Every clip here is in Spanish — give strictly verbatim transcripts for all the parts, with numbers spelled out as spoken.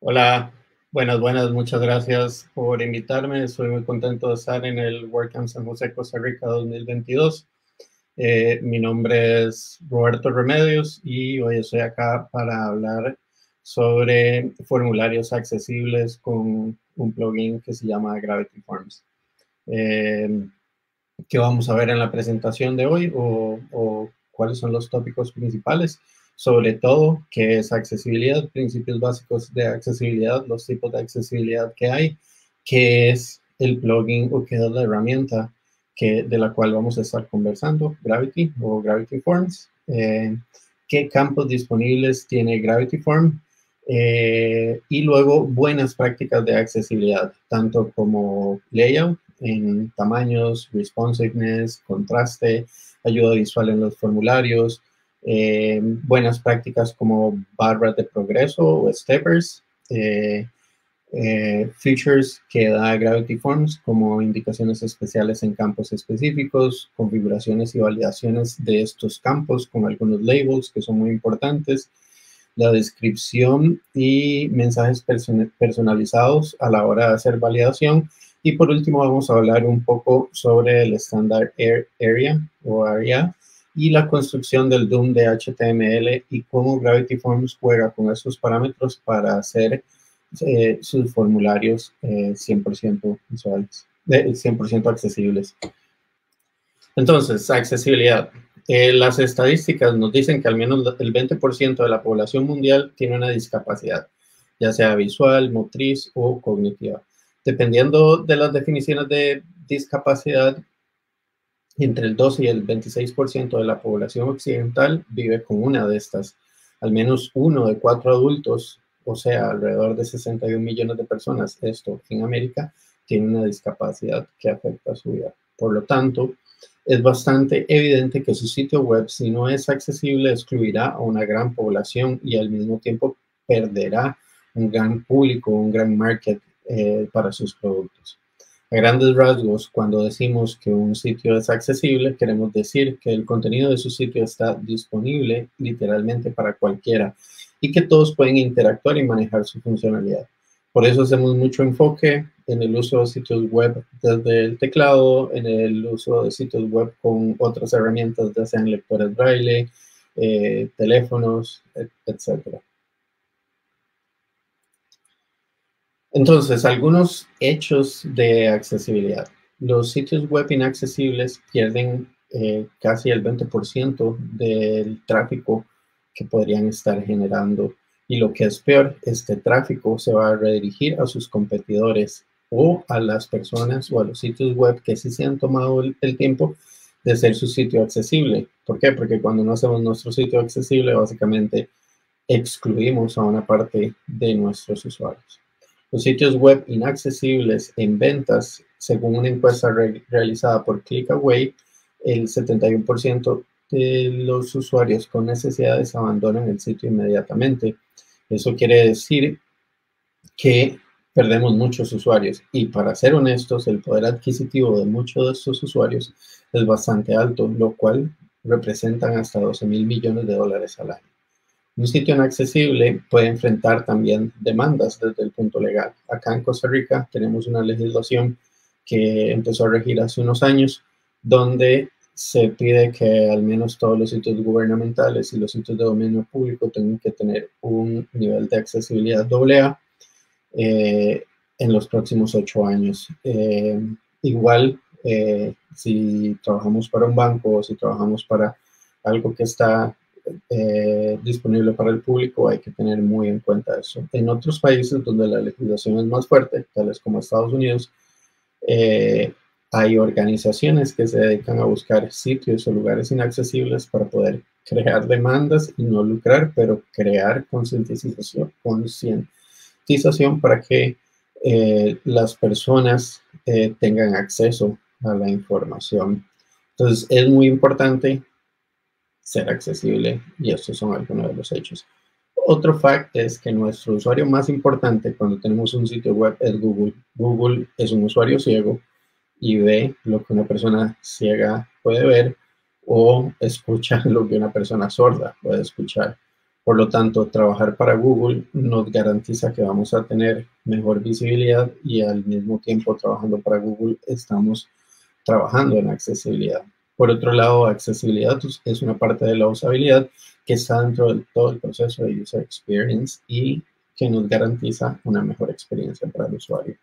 Hola, buenas, buenas, muchas gracias por invitarme. Estoy muy contento de estar en el WordCamp San José, Costa Rica dos mil veintidós. Eh, mi nombre es Roberto Remedios y hoy estoy acá para hablar sobre formularios accesibles con un plugin que se llama Gravity Forms. Eh, ¿Qué vamos a ver en la presentación de hoy o, o cuáles son los tópicos principales? Sobre todo, qué es accesibilidad, principios básicos de accesibilidad, los tipos de accesibilidad que hay, qué es el plugin o qué es la herramienta que, de la cual vamos a estar conversando, Gravity o Gravity Forms, eh, qué campos disponibles tiene Gravity Form, eh, y luego buenas prácticas de accesibilidad, tanto como layout, en tamaños, responsiveness, contraste, ayuda visual en los formularios, eh, buenas prácticas como barras de progreso o steppers, eh, eh, features que da Gravity Forms como indicaciones especiales en campos específicos, configuraciones y validaciones de estos campos con algunos labels que son muy importantes, la descripción y mensajes person personalizados a la hora de hacer validación. Y por último vamos a hablar un poco sobre el estándar Area o Area y la construcción del D O M de H T M L y cómo Gravity Forms juega con esos parámetros para hacer eh, sus formularios eh, cien por ciento visuales, eh, cien por ciento accesibles. Entonces, accesibilidad. Eh, las estadísticas nos dicen que al menos el veinte por ciento de la población mundial tiene una discapacidad, ya sea visual, motriz o cognitiva. Dependiendo de las definiciones de discapacidad, entre el doce y el veintiséis por ciento de la población occidental vive con una de estas. Al menos uno de cuatro adultos, o sea, alrededor de sesenta y un millones de personas, esto en América, tiene una discapacidad que afecta a su vida. Por lo tanto, es bastante evidente que su sitio web, si no es accesible, excluirá a una gran población y al mismo tiempo perderá un gran público, un gran market eh, para sus productos. A grandes rasgos, cuando decimos que un sitio es accesible, queremos decir que el contenido de su sitio está disponible literalmente para cualquiera y que todos pueden interactuar y manejar su funcionalidad. Por eso hacemos mucho enfoque en el uso de sitios web desde el teclado, en el uso de sitios web con otras herramientas, ya sean lectores braille, eh, teléfonos, etcétera. Entonces, algunos hechos de accesibilidad. Los sitios web inaccesibles pierden eh, casi el veinte por ciento del tráfico que podrían estar generando. Y lo que es peor, este tráfico se va a redirigir a sus competidores o a las personas o a los sitios web que sí se han tomado el, el tiempo de hacer su sitio accesible. ¿Por qué? Porque cuando no hacemos nuestro sitio accesible, básicamente excluimos a una parte de nuestros usuarios. Los sitios web inaccesibles en ventas, según una encuesta re realizada por ClickAway, el setenta y uno por ciento de los usuarios con necesidades abandonan el sitio inmediatamente. Eso quiere decir que perdemos muchos usuarios y, para ser honestos, el poder adquisitivo de muchos de estos usuarios es bastante alto, lo cual representan hasta doce mil millones de dólares al año. Un sitio inaccesible puede enfrentar también demandas desde el punto legal. Acá en Costa Rica tenemos una legislación que empezó a regir hace unos años, donde se pide que al menos todos los sitios gubernamentales y los sitios de dominio público tengan que tener un nivel de accesibilidad doble A eh, en los próximos ocho años. Eh, igual, eh, si trabajamos para un banco o si trabajamos para algo que está Eh, disponible para el público, hay que tener muy en cuenta eso. En otros países donde la legislación es más fuerte, tales como Estados Unidos, eh, hay organizaciones que se dedican a buscar sitios o lugares inaccesibles para poder crear demandas y no lucrar, pero crear concientización, concientización para que eh, las personas eh, tengan acceso a la información. Entonces, es muy importante ser accesible, y estos son algunos de los hechos. Otro fact es que nuestro usuario más importante cuando tenemos un sitio web es Google. Google es un usuario ciego y ve lo que una persona ciega puede ver o escucha lo que una persona sorda puede escuchar. Por lo tanto, trabajar para Google nos garantiza que vamos a tener mejor visibilidad y al mismo tiempo trabajando para Google estamos trabajando en accesibilidad. Por otro lado, accesibilidad es una parte de la usabilidad que está dentro de todo el proceso de user experience y que nos garantiza una mejor experiencia para el usuario.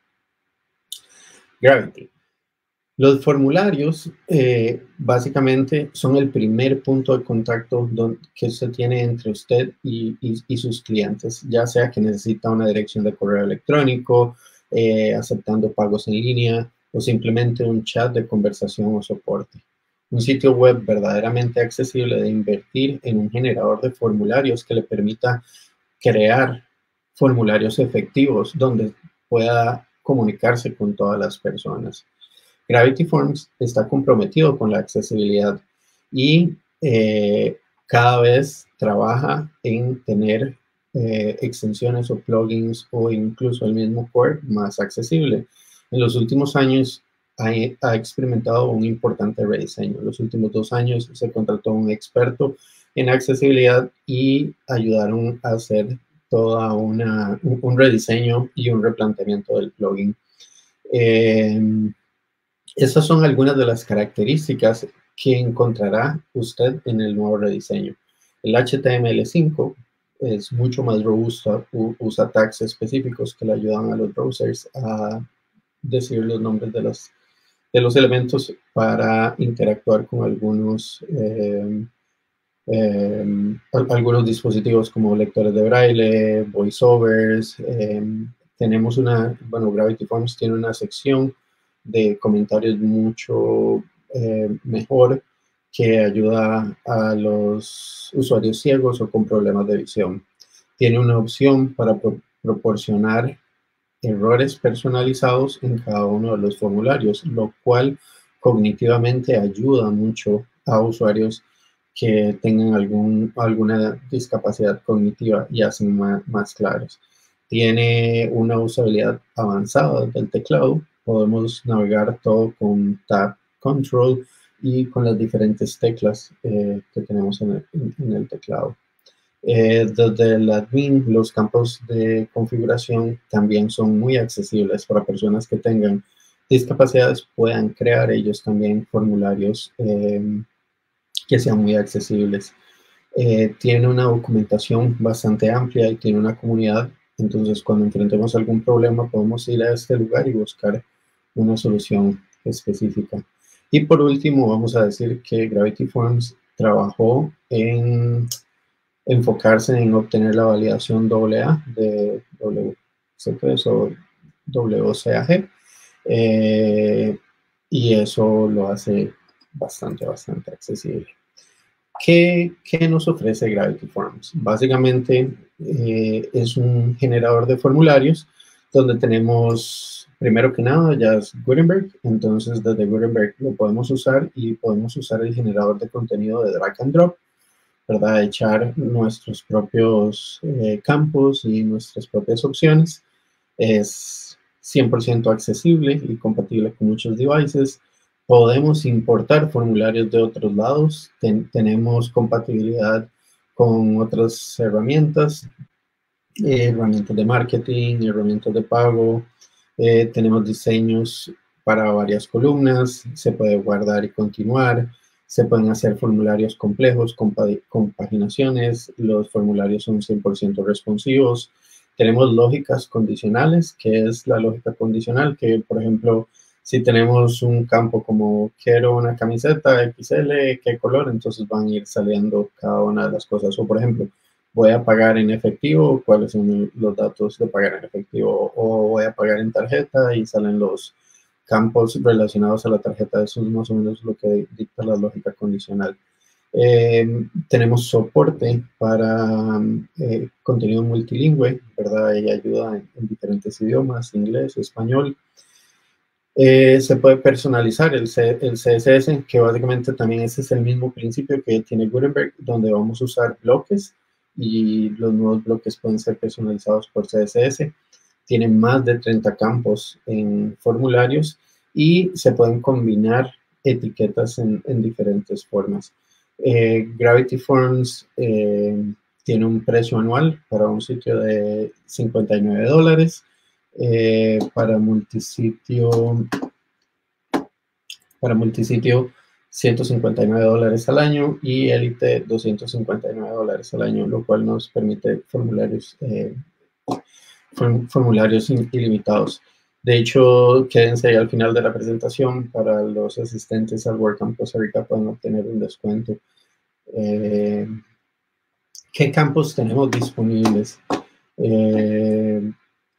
Gravity. Los formularios eh, básicamente son el primer punto de contacto don, que se tiene entre usted y, y, y sus clientes, ya sea que necesita una dirección de correo electrónico, eh, aceptando pagos en línea o simplemente un chat de conversación o soporte. Un sitio web verdaderamente accesible de invertir en un generador de formularios que le permita crear formularios efectivos donde pueda comunicarse con todas las personas. Gravity Forms está comprometido con la accesibilidad y eh, cada vez trabaja en tener eh, extensiones o plugins o incluso el mismo core más accesible. En los últimos años ha, ha experimentado un importante rediseño. En los últimos dos años se contrató a un experto en accesibilidad y ayudaron a hacer toda una, un, un rediseño y un replanteamiento del plugin. Eh, Estas son algunas de las características que encontrará usted en el nuevo rediseño. El H T M L cinco es mucho más robusto, usa tags específicos que le ayudan a los browsers a decir los nombres de los, de los elementos para interactuar con algunos, eh, eh, algunos dispositivos como lectores de braille, voiceovers. Eh, tenemos una, bueno, Gravity Forms tiene una sección de comentarios mucho eh, mejor que ayuda a los usuarios ciegos o con problemas de visión. Tiene una opción para pro proporcionar errores personalizados en cada uno de los formularios, lo cual cognitivamente ayuda mucho a usuarios que tengan algún, alguna discapacidad cognitiva y hacen más, más claros. Tiene una usabilidad avanzada del teclado. Podemos navegar todo con Tab Control y con las diferentes teclas eh, que tenemos en el, en el teclado. Eh, desde el admin, los campos de configuración también son muy accesibles para personas que tengan discapacidades, puedan crear ellos también formularios eh, que sean muy accesibles. Eh, tiene una documentación bastante amplia y tiene una comunidad. Entonces, cuando enfrentemos algún problema, podemos ir a este lugar y buscar una solución específica. Y por último, vamos a decir que Gravity Forms trabajó en enfocarse en obtener la validación doble A de W C P o W C A G. Eh, y eso lo hace bastante, bastante accesible. ¿Qué, ¿Qué nos ofrece Gravity Forms? Básicamente eh, es un generador de formularios donde tenemos, primero que nada, ya es Gutenberg. Entonces, desde Gutenberg lo podemos usar y podemos usar el generador de contenido de drag and drop, ¿verdad? Echar nuestros propios eh, campos y nuestras propias opciones. Es cien por ciento accesible y compatible con muchos devices. Podemos importar formularios de otros lados. Ten, tenemos compatibilidad con otras herramientas, eh, herramientas de marketing, herramientas de pago. Eh, tenemos diseños para varias columnas. Se puede guardar y continuar. Se pueden hacer formularios complejos con, con paginaciones. Los formularios son cien por ciento responsivos. Tenemos lógicas condicionales, que es la lógica condicional, que por ejemplo, si tenemos un campo como quiero una camiseta equis ele, ¿qué color? Entonces van a ir saliendo cada una de las cosas. O por ejemplo, voy a pagar en efectivo, ¿cuáles son los datos de pagar en efectivo? O voy a pagar en tarjeta y salen los campos relacionados a la tarjeta. Eso es más o menos lo que dicta la lógica condicional. Eh, tenemos soporte para eh, contenido multilingüe, ¿verdad? Ella ayuda en, en diferentes idiomas, inglés, español. Eh, se puede personalizar el, C, el C S S, que básicamente también ese es el mismo principio que tiene Gutenberg, donde vamos a usar bloques y los nuevos bloques pueden ser personalizados por C S S. Tienen más de treinta campos en formularios y se pueden combinar etiquetas en, en diferentes formas. Eh, Gravity Forms eh, tiene un precio anual para un sitio de cincuenta y nueve dólares, eh, para multisitio, para multisitio ciento cincuenta y nueve dólares al año y Elite doscientos cincuenta y nueve dólares al año, lo cual nos permite formularios, eh, formularios ilimitados. De hecho, quédense ahí al final de la presentación. Para los asistentes al WordCamp Costa Rica pueden obtener un descuento. Eh, ¿Qué campos tenemos disponibles? Eh,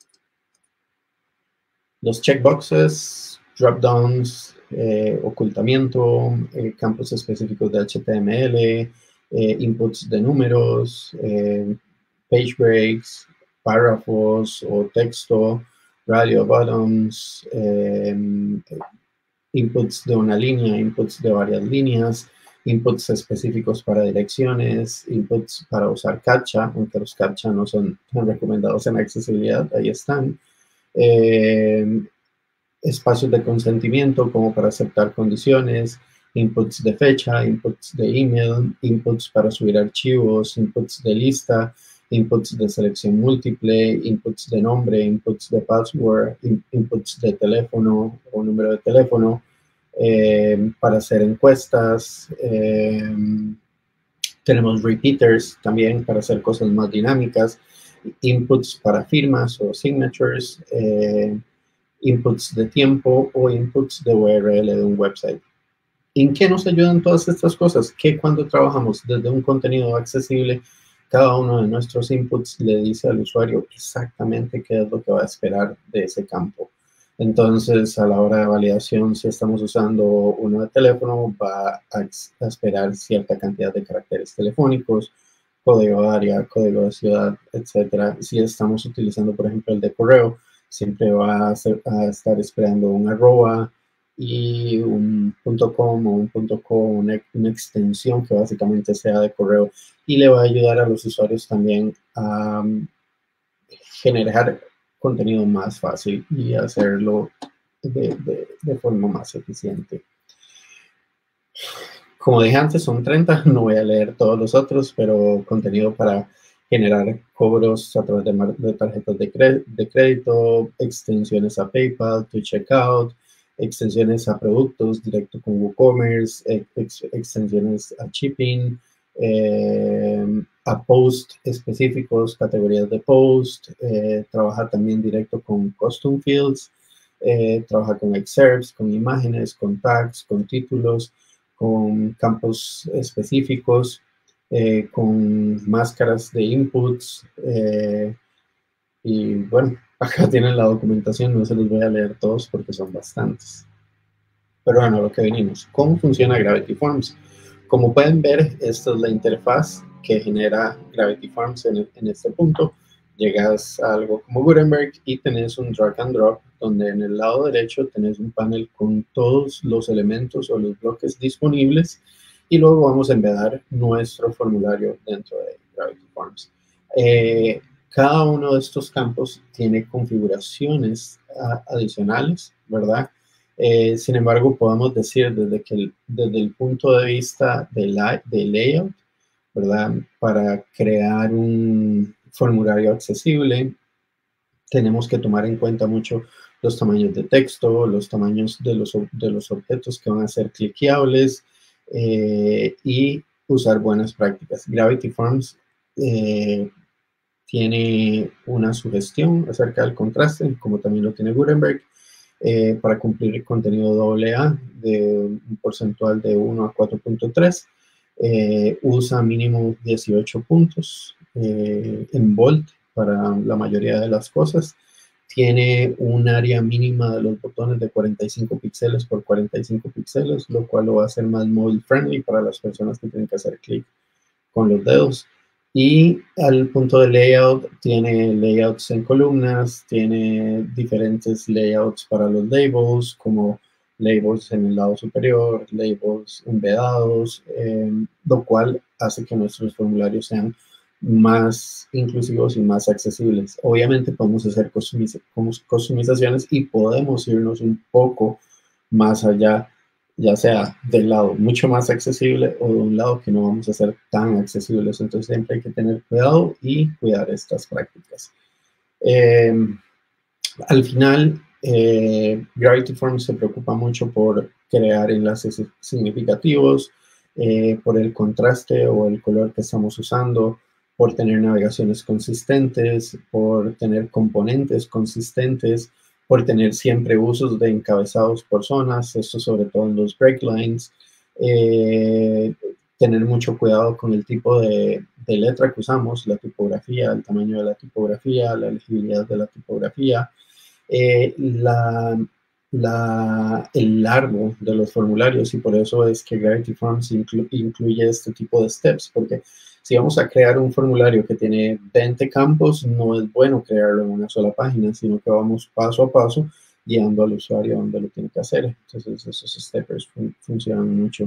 los checkboxes, dropdowns, eh, ocultamiento, eh, campos específicos de H T M L, eh, inputs de números, eh, page breaks, párrafos o texto, radio buttons, eh, inputs de una línea, inputs de varias líneas, inputs específicos para direcciones, inputs para usar CAPTCHA, aunque los CAPTCHA no son tan recomendados en accesibilidad, ahí están. Eh, espacios de consentimiento como para aceptar condiciones, inputs de fecha, inputs de email, inputs para subir archivos, inputs de lista, inputs de selección múltiple, inputs de nombre, inputs de password, in, inputs de teléfono o número de teléfono, eh, para hacer encuestas. Eh, tenemos repeaters también para hacer cosas más dinámicas, inputs para firmas o signatures, eh, inputs de tiempo o inputs de U R L de un website. ¿En qué nos ayudan todas estas cosas? Que cuando trabajamos desde un contenido accesible, cada uno de nuestros inputs le dice al usuario exactamente qué es lo que va a esperar de ese campo. Entonces, a la hora de validación, si estamos usando uno de teléfono, va a, a esperar cierta cantidad de caracteres telefónicos, código de área, código de ciudad, etcétera. Si estamos utilizando, por ejemplo, el de correo, siempre va a, ser, a estar esperando un arroba y un .com o un .co, una, una extensión que básicamente sea de correo, y le va a ayudar a los usuarios también a um, generar contenido más fácil y hacerlo de, de, de forma más eficiente. Como dije antes, son treinta, no voy a leer todos los otros, pero contenido para generar cobros a través de, de tarjetas de, cre de crédito, extensiones a PayPal, to Checkout, extensiones a productos directo con WooCommerce, ex extensiones a shipping, eh, a post específicos, categorías de post, eh, trabaja también directo con custom fields, eh, trabaja con excerpts, con imágenes, con tags, con títulos, con campos específicos, eh, con máscaras de inputs, eh, y bueno, acá tienen la documentación, no se los voy a leer todos porque son bastantes. Pero bueno, lo que venimos, ¿cómo funciona Gravity Forms? Como pueden ver, esta es la interfaz que genera Gravity Forms en, en este punto. Llegas a algo como Gutenberg y tenés un drag and drop, donde en el lado derecho tenés un panel con todos los elementos o los bloques disponibles, y luego vamos a embedar nuestro formulario dentro de Gravity Forms. Eh, cada uno de estos campos tiene configuraciones a, adicionales, ¿verdad? Eh, sin embargo, podemos decir desde, que el, desde el punto de vista de, la, de layout, ¿verdad? Para crear un formulario accesible, tenemos que tomar en cuenta mucho los tamaños de texto, los tamaños de los, de los objetos que van a ser cliqueables, eh, y usar buenas prácticas. Gravity Forms eh, tiene una sugestión acerca del contraste, como también lo tiene Gutenberg, eh, para cumplir el contenido doble A de un porcentual de uno a cuatro punto tres. Eh, usa mínimo dieciocho puntos eh, en bold para la mayoría de las cosas. Tiene un área mínima de los botones de cuarenta y cinco píxeles por cuarenta y cinco píxeles, lo cual lo va a hacer más mobile friendly para las personas que tienen que hacer clic con los dedos. Y al punto de layout, tiene layouts en columnas, tiene diferentes layouts para los labels, como labels en el lado superior, labels embedados, eh, lo cual hace que nuestros formularios sean más inclusivos y más accesibles. Obviamente podemos hacer customizaciones y podemos irnos un poco más allá ya sea del lado mucho más accesible o de un lado que no vamos a ser tan accesibles. Entonces siempre hay que tener cuidado y cuidar estas prácticas. Eh, al final, eh, Gravity Forms se preocupa mucho por crear enlaces significativos, eh, por el contraste o el color que estamos usando, por tener navegaciones consistentes, por tener componentes consistentes, por tener siempre usos de encabezados por zonas, esto sobre todo en los breaklines, eh, tener mucho cuidado con el tipo de, de letra que usamos, la tipografía, el tamaño de la tipografía, la legibilidad de la tipografía, eh, la, la, el largo de los formularios, y por eso es que Gravity Forms inclu, incluye este tipo de steps, porque si vamos a crear un formulario que tiene veinte campos, no es bueno crearlo en una sola página, sino que vamos paso a paso guiando al usuario donde lo tiene que hacer. Entonces esos steppers fun funcionan mucho.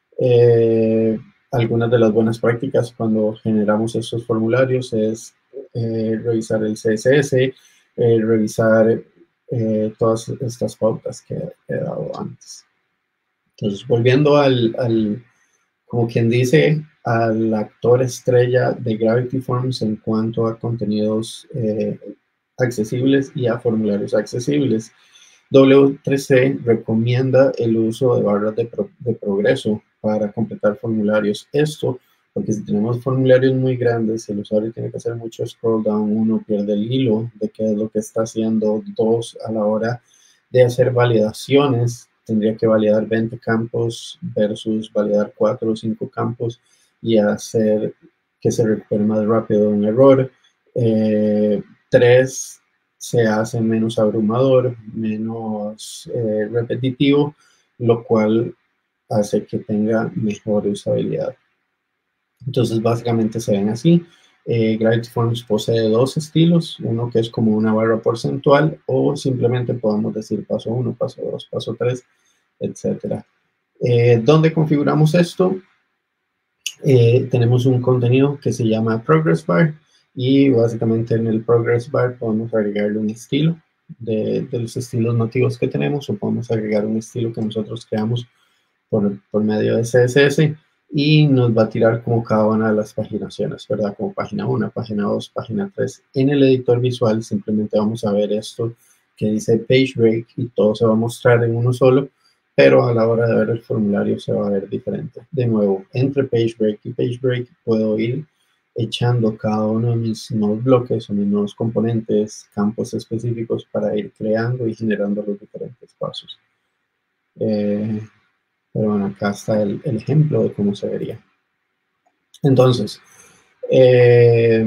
Eh, algunas de las buenas prácticas cuando generamos estos formularios es eh, revisar el C S S, eh, revisar eh, todas estas pautas que he dado antes. Entonces, volviendo al, al, como quien dice, al actor estrella de Gravity Forms en cuanto a contenidos eh, accesibles y a formularios accesibles. W tres C recomienda el uso de barras de, pro, de progreso para completar formularios. Esto porque si tenemos formularios muy grandes, el usuario tiene que hacer mucho scroll down, uno pierde el hilo de qué es lo que está haciendo, dos, a la hora de hacer validaciones, tendría que validar veinte campos versus validar cuatro o cinco campos y hacer que se recupere más rápido un error. Eh, tres, se hace menos abrumador, menos eh, repetitivo, lo cual hace que tenga mejor usabilidad. Entonces, básicamente se ven así. Eh, Gravity Forms posee dos estilos, uno que es como una barra porcentual o simplemente podemos decir paso uno, paso dos, paso tres, etcétera. Eh, ¿Dónde configuramos esto? Eh, tenemos un contenido que se llama Progress Bar y básicamente en el Progress Bar podemos agregarle un estilo de, de los estilos nativos que tenemos o podemos agregar un estilo que nosotros creamos por, por medio de C S S y nos va a tirar como cada una de las paginaciones, ¿verdad? Como página uno, página dos, página tres. En el editor visual simplemente vamos a ver esto que dice Page Break y todo se va a mostrar en uno solo, pero a la hora de ver el formulario se va a ver diferente. De nuevo, entre Page Break y Page Break puedo ir echando cada uno de mis nuevos bloques o mis nuevos componentes, campos específicos para ir creando y generando los diferentes pasos. Eh, pero bueno, acá está el, el ejemplo de cómo se vería. Entonces, eh,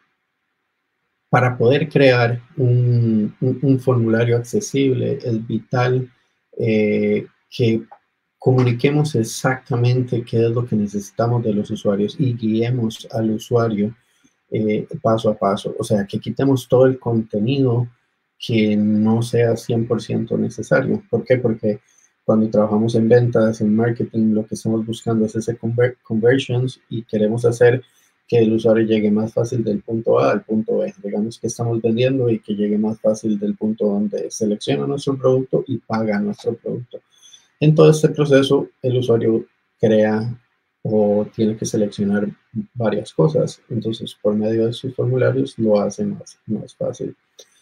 para poder crear un, un, un formulario accesible es vital eh, que comuniquemos exactamente qué es lo que necesitamos de los usuarios y guiemos al usuario eh, paso a paso. O sea, que quitemos todo el contenido que no sea cien por ciento necesario. ¿Por qué? Porque cuando trabajamos en ventas, en marketing, lo que estamos buscando es ese conver conversions y queremos hacer que el usuario llegue más fácil del punto A al punto B. Digamos que estamos vendiendo y que llegue más fácil del punto donde selecciona nuestro producto y paga nuestro producto. En todo este proceso, el usuario crea o tiene que seleccionar varias cosas. Entonces, por medio de sus formularios, lo hace más, más fácil.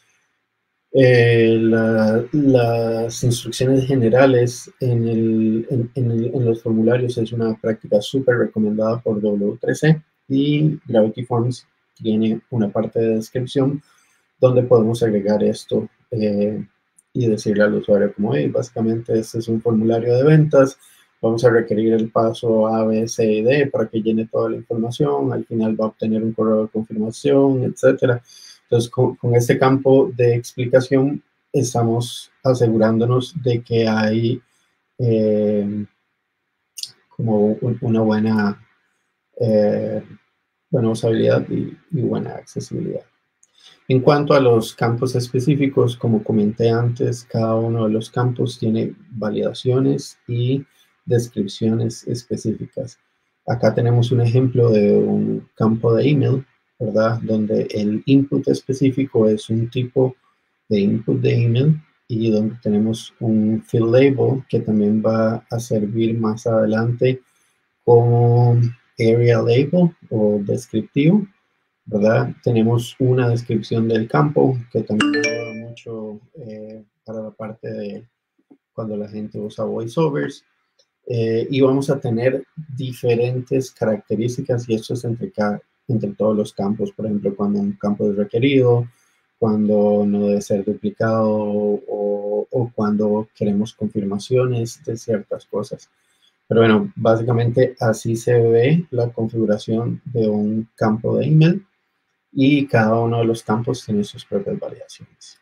Eh, la, las instrucciones generales en, el, en, en, el, en los formularios es una práctica súper recomendada por W tres C y Gravity Forms tiene una parte de descripción donde podemos agregar esto eh, y decirle al usuario como, hey, básicamente este es un formulario de ventas, vamos a requerir el paso A, B, C y D para que llene toda la información, al final va a obtener un correo de confirmación, etcétera. Entonces, con, con este campo de explicación estamos asegurándonos de que hay eh, como un, una buena, eh, buena usabilidad y, y buena accesibilidad. En cuanto a los campos específicos, como comenté antes, cada uno de los campos tiene validaciones y descripciones específicas. Acá tenemos un ejemplo de un campo de email, ¿verdad? Donde el input específico es un tipo de input de email y donde tenemos un field label que también va a servir más adelante como area label o descriptivo, ¿verdad? Tenemos una descripción del campo que también ayuda mucho eh, para la parte de cuando la gente usa voiceovers. Eh, y vamos a tener diferentes características y esto es entre, cada, entre todos los campos. Por ejemplo, cuando un campo es requerido, cuando no debe ser duplicado o, o cuando queremos confirmaciones de ciertas cosas. Pero bueno, básicamente así se ve la configuración de un campo de email y cada uno de los campos tiene sus propias variaciones.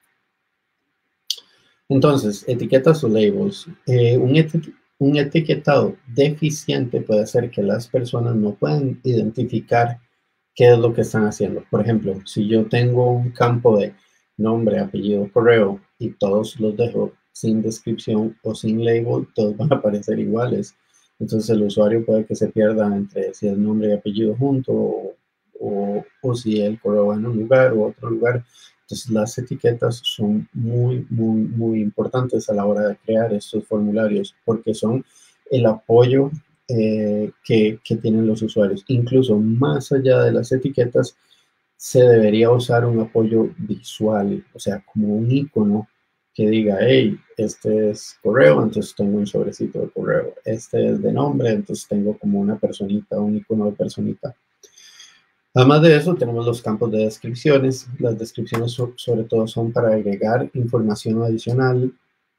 Entonces, etiquetas o labels. Eh, un, eti un etiquetado deficiente puede hacer que las personas no puedan identificar qué es lo que están haciendo. Por ejemplo, si yo tengo un campo de nombre, apellido, correo y todos los dejo sin descripción o sin label, todos van a aparecer iguales. Entonces el usuario puede que se pierda entre si es nombre y apellido junto o, o, o si el correo va en un lugar o otro lugar. Entonces las etiquetas son muy, muy, muy importantes a la hora de crear estos formularios porque son el apoyo eh, que, que tienen los usuarios. Incluso más allá de las etiquetas, se debería usar un apoyo visual, o sea, como un icono que diga, hey, este es correo, entonces tengo un sobrecito de correo. Este es de nombre, entonces tengo como una personita, un icono de personita. Además de eso, tenemos los campos de descripciones. Las descripciones so, sobre todo son para agregar información adicional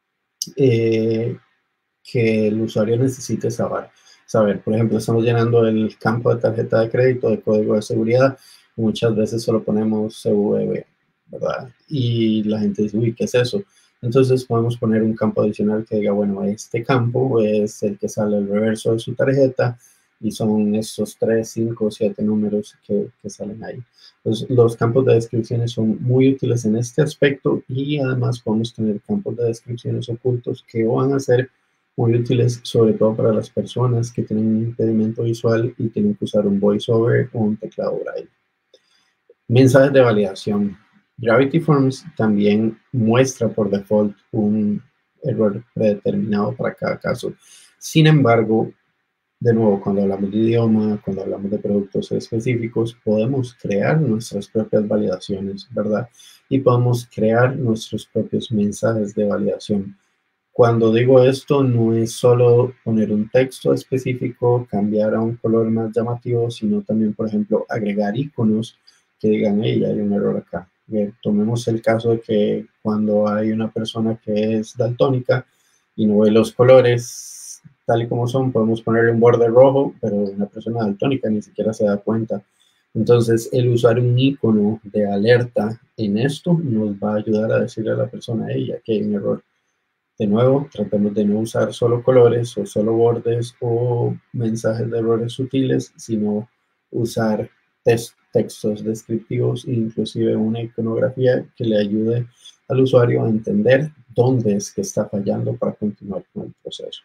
eh, que el usuario necesite saber. saber. Por ejemplo, estamos llenando el campo de tarjeta de crédito de código de seguridad. Y muchas veces solo ponemos C V V, ¿verdad? Y la gente dice, uy, ¿qué es eso? Entonces podemos poner un campo adicional que diga, bueno, este campo es el que sale al reverso de su tarjeta y son estos tres, cinco, siete números que, que salen ahí. Entonces, los campos de descripciones son muy útiles en este aspecto y además podemos tener campos de descripciones ocultos que van a ser muy útiles, sobre todo para las personas que tienen un impedimento visual y tienen que usar un voiceover o un teclado braille. Mensajes de validación. Gravity Forms también muestra por default un error predeterminado para cada caso. Sin embargo, de nuevo, cuando hablamos de idioma, cuando hablamos de productos específicos, podemos crear nuestras propias validaciones, ¿verdad? Y podemos crear nuestros propios mensajes de validación. Cuando digo esto, no es solo poner un texto específico, cambiar a un color más llamativo, sino también, por ejemplo, agregar iconos que digan, hey, hay un error acá. Bien, tomemos el caso de que cuando hay una persona que es daltónica y no ve los colores tal y como son, podemos ponerle un borde rojo, pero una persona daltónica ni siquiera se da cuenta. Entonces, el usar un icono de alerta en esto nos va a ayudar a decirle a la persona, hey, aquí hay un error. De nuevo, tratemos de no usar solo colores o solo bordes o mensajes de errores sutiles, sino usar text, textos descriptivos e inclusive una iconografía que le ayude al usuario a entender dónde es que está fallando para continuar con el proceso.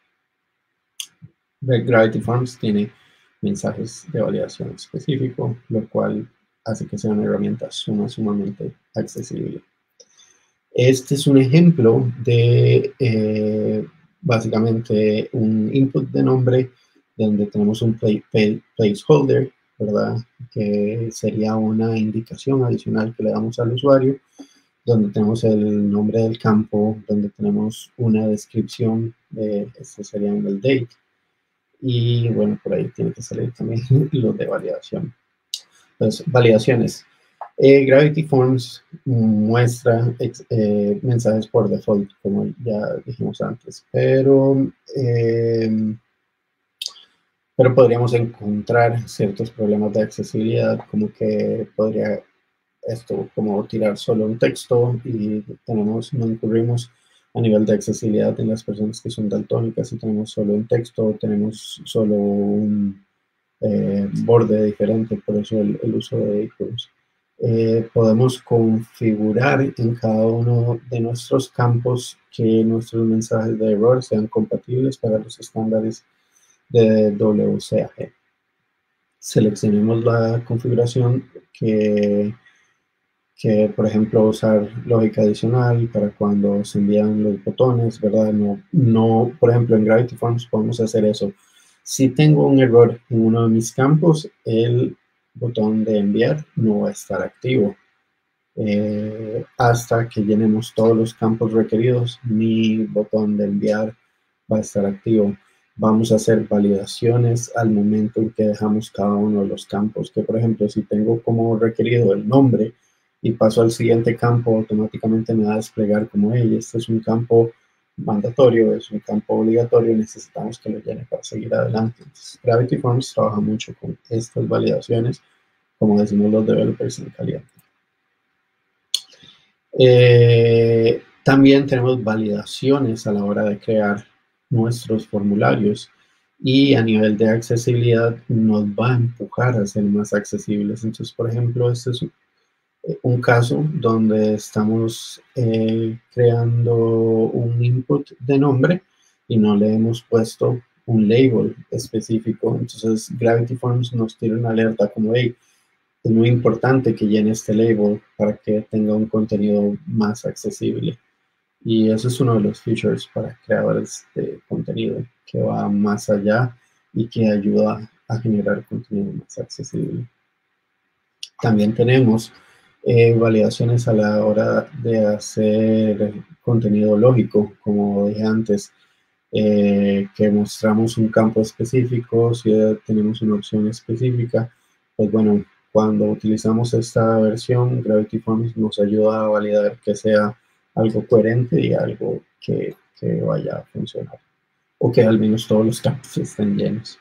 Gravity Forms tiene mensajes de validación específico, lo cual hace que sea una herramienta suma, sumamente accesible. Este es un ejemplo de eh, básicamente un input de nombre donde tenemos un play, play, placeholder, ¿verdad? Que sería una indicación adicional que le damos al usuario, donde tenemos el nombre del campo, donde tenemos una descripción, de, este sería en el date, y bueno, por ahí tiene que salir también los de validación. Entonces, validaciones. Eh, Gravity Forms muestra eh, mensajes por default, como ya dijimos antes, pero, eh, pero podríamos encontrar ciertos problemas de accesibilidad, como que podría esto, como tirar solo un texto y tenemos, no incurrimos a nivel de accesibilidad en las personas que son daltónicas y tenemos solo un texto, tenemos solo un eh, borde diferente, por eso el, el uso de iconos. Eh, podemos configurar en cada uno de nuestros campos que nuestros mensajes de error sean compatibles para los estándares de W C A G. Seleccionemos la configuración que que, por ejemplo, usar lógica adicional para cuando se envían los botones, ¿verdad? No, no, por ejemplo, en Gravity Forms podemos hacer eso. Si tengo un error en uno de mis campos, el botón de enviar no va a estar activo. Eh, hasta que llenemos todos los campos requeridos, mi botón de enviar va a estar activo. Vamos a hacer validaciones al momento en que dejamos cada uno de los campos, que por ejemplo, si tengo como requerido el nombre y paso al siguiente campo, automáticamente me va a desplegar como, hey, este es un campo mandatorio, es un campo obligatorio, necesitamos que lo llene para seguir adelante. Entonces, Gravity Forms trabaja mucho con estas validaciones, como decimos los developers en caliente. Eh, también tenemos validaciones a la hora de crear nuestros formularios y a nivel de accesibilidad nos va a empujar a ser más accesibles. Entonces, por ejemplo, este es un, un caso donde estamos eh, creando un input de nombre y no le hemos puesto un label específico. Entonces, Gravity Forms nos tira una alerta como, hey, es muy importante que llene este label para que tenga un contenido más accesible. Y eso es uno de los features para creadores de contenido, que va más allá y que ayuda a generar contenido más accesible. También tenemos eh, validaciones a la hora de hacer contenido lógico, como dije antes, eh, que mostramos un campo específico, si tenemos una opción específica, pues bueno, cuando utilizamos esta versión, Gravity Forms nos ayuda a validar que sea algo coherente y algo que, que vaya a funcionar, o que al menos todos los campos estén llenos.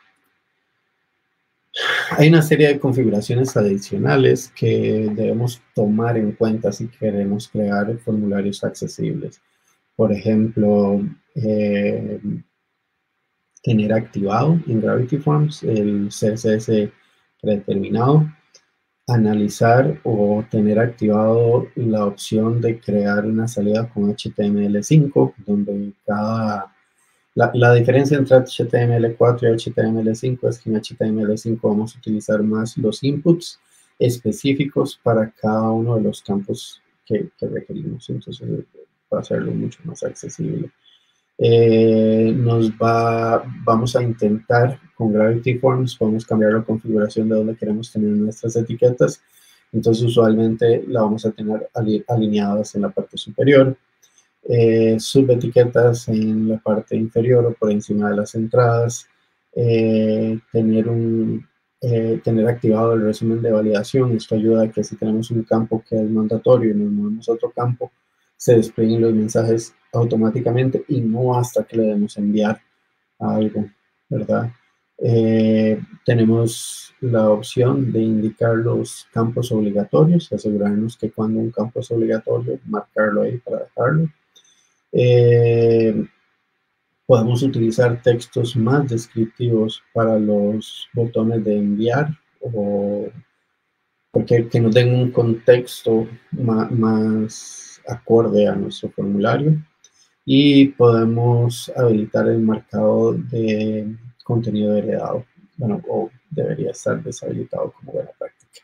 Hay una serie de configuraciones adicionales que debemos tomar en cuenta si queremos crear formularios accesibles. Por ejemplo, eh, tener activado en Gravity Forms el C S S predeterminado, analizar o tener activado la opción de crear una salida con H T M L cinco, donde cada... La, la diferencia entre H T M L cuatro y H T M L cinco es que en H T M L cinco vamos a utilizar más los inputs específicos para cada uno de los campos que, que requerimos. Entonces, va a hacerlo mucho más accesible. Eh, nos va, vamos a intentar con Gravity Forms, podemos cambiar la configuración de donde queremos tener nuestras etiquetas. Entonces, usualmente la vamos a tener alineadas en la parte superior. Eh, subetiquetas en la parte inferior o por encima de las entradas, eh, tener, un, eh, tener activado el resumen de validación. Esto ayuda a que si tenemos un campo que es mandatorio y nos movemos a otro campo, se desplieguen los mensajes automáticamente y no hasta que le demos enviar a algo, ¿verdad? Eh, tenemos la opción de indicar los campos obligatorios, asegurarnos que cuando un campo es obligatorio, marcarlo ahí para dejarlo. Eh, podemos utilizar textos más descriptivos para los botones de enviar o porque que nos den un contexto más, más acorde a nuestro formulario, y podemos habilitar el marcado de contenido heredado, bueno, o debería estar deshabilitado como buena práctica.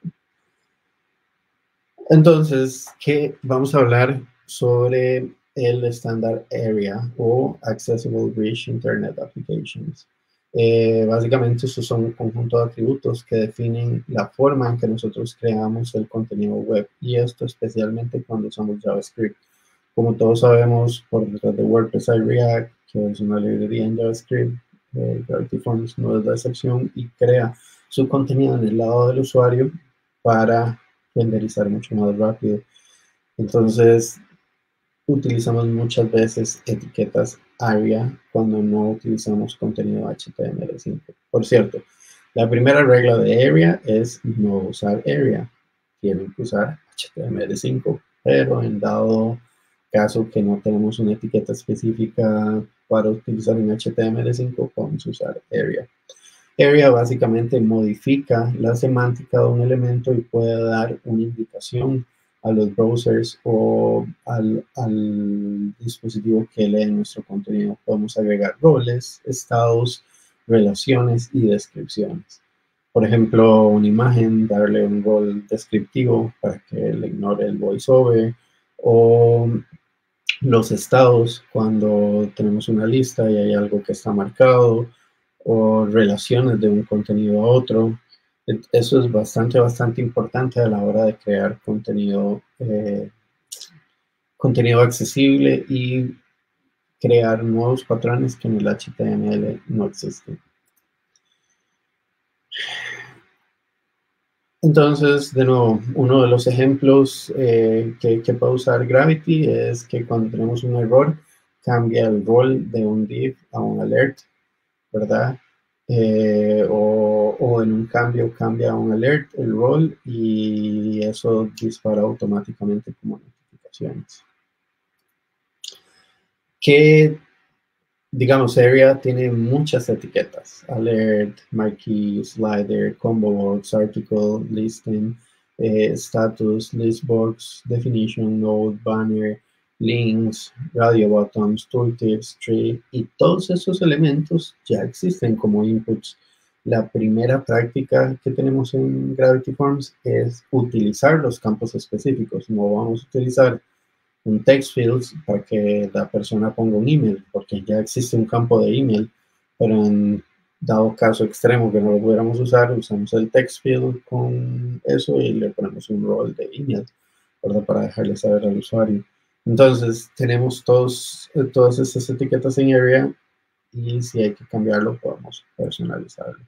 Entonces, ¿qué vamos a hablar sobre el estándar ARIA o Accessible Rich Internet Applications? Eh, básicamente, estos son un conjunto de atributos que definen la forma en que nosotros creamos el contenido web, y esto especialmente cuando usamos JavaScript. Como todos sabemos, por detrás de WordPress hay React, que es una librería en JavaScript. eh, Gravity Forms no es la excepción y crea su contenido en el lado del usuario para renderizar mucho más rápido. Entonces, utilizamos muchas veces etiquetas ARIA cuando no utilizamos contenido H T M L cinco. Por cierto, la primera regla de ARIA es no usar ARIA. Tienen que usar H T M L cinco, pero en dado caso que no tenemos una etiqueta específica para utilizar en H T M L cinco, podemos usar ARIA. ARIA básicamente modifica la semántica de un elemento y puede dar una indicación a los browsers o al, al dispositivo que lee nuestro contenido. Podemos agregar roles, estados, relaciones y descripciones. por ejemplo, una imagen, darle un rol descriptivo para que le ignore el voiceover, o los estados cuando tenemos una lista y hay algo que está marcado, o relaciones de un contenido a otro. Eso es bastante, bastante importante a la hora de crear contenido, eh, contenido accesible y crear nuevos patrones que en el H T M L no existen. Entonces, de nuevo, uno de los ejemplos eh, que, que puede usar Gravity es que cuando tenemos un error, cambia el rol de un div a un alert, ¿verdad? Eh, o, o en un cambio cambia un alert, el rol, y eso dispara automáticamente como notificaciones. Que, digamos, Area tiene muchas etiquetas: alert, marquee, slider, combo box, article, listing, eh, status, listbox, definition, node, banner, links, radio buttons, tooltips, tree, y todos esos elementos ya existen como inputs. La primera práctica que tenemos en Gravity Forms es utilizar los campos específicos. No vamos a utilizar un text fields para que la persona ponga un email, porque ya existe un campo de email, pero en dado caso extremo que no lo pudiéramos usar, usamos el text field con eso y le ponemos un rol de email, ¿verdad? Para dejarle saber al usuario. Entonces, tenemos todos, todas estas etiquetas en Area, y si hay que cambiarlo, podemos personalizarlo.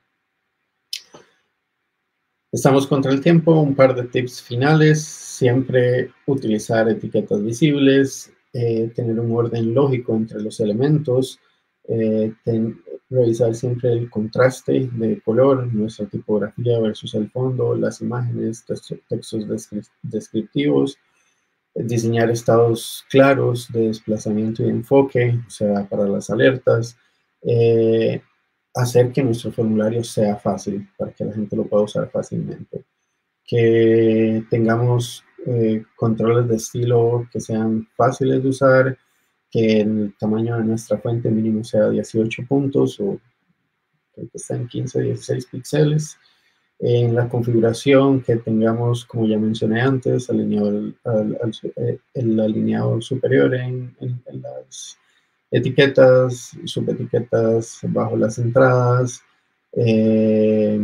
Estamos contra el tiempo. Un par de tips finales: siempre utilizar etiquetas visibles, eh, tener un orden lógico entre los elementos, eh, ten, revisar siempre el contraste de color, nuestra tipografía versus el fondo, las imágenes, textos, textos descriptivos, diseñar estados claros de desplazamiento y enfoque, o sea, para las alertas, eh, hacer que nuestro formulario sea fácil para que la gente lo pueda usar fácilmente, que tengamos eh, controles de estilo que sean fáciles de usar, que el tamaño de nuestra fuente mínimo sea dieciocho puntos, o creo que está en quince, dieciséis píxeles. En la configuración que tengamos, como ya mencioné antes, alineado el, al, al, el alineado superior en, en, en las etiquetas, subetiquetas bajo las entradas, eh,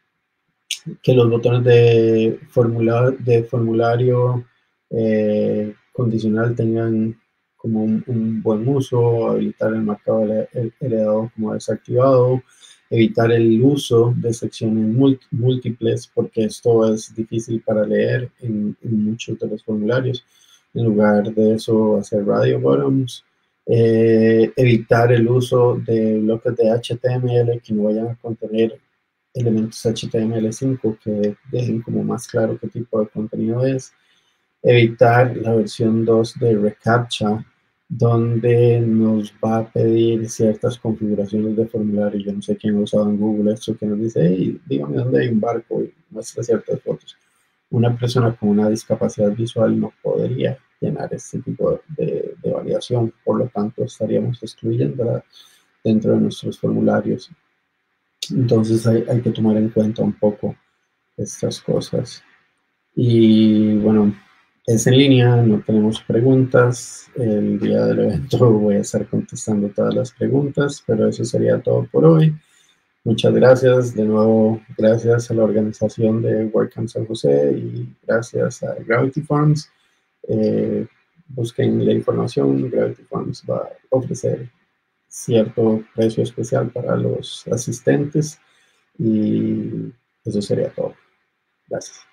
que los botones de, formular, de formulario eh, condicional tengan como un, un buen uso, habilitar el marcado heredado como desactivado, evitar el uso de secciones múltiples, porque esto es difícil para leer en, en muchos de los formularios. En lugar de eso, hacer radio bottoms, eh, evitar el uso de bloques de H T M L que no vayan a contener elementos H T M L cinco que dejen como más claro qué tipo de contenido es. Evitar la versión dos de reCAPTCHA, donde nos va a pedir ciertas configuraciones de formulario. Yo no sé quién ha usado en Google esto, que nos dice: hey, dígame dónde hay un barco, y muestra ciertas fotos. Una persona con una discapacidad visual no podría llenar este tipo de, de validación, por lo tanto estaríamos excluyéndola dentro de nuestros formularios. Entonces hay, hay que tomar en cuenta un poco estas cosas. Y bueno, es en línea, no tenemos preguntas. El día del evento voy a estar contestando todas las preguntas, pero eso sería todo por hoy. Muchas gracias. De nuevo, gracias a la organización de WordCamp San José y gracias a Gravity Forms. Eh, busquen la información. Gravity Forms va a ofrecer cierto precio especial para los asistentes, y eso sería todo. Gracias.